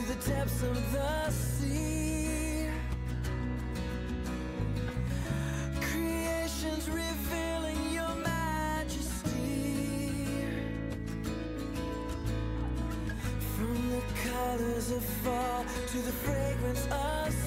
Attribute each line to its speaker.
Speaker 1: the depths of the sea. Creation's revealing your majesty. From the colors of fall to the fragrance of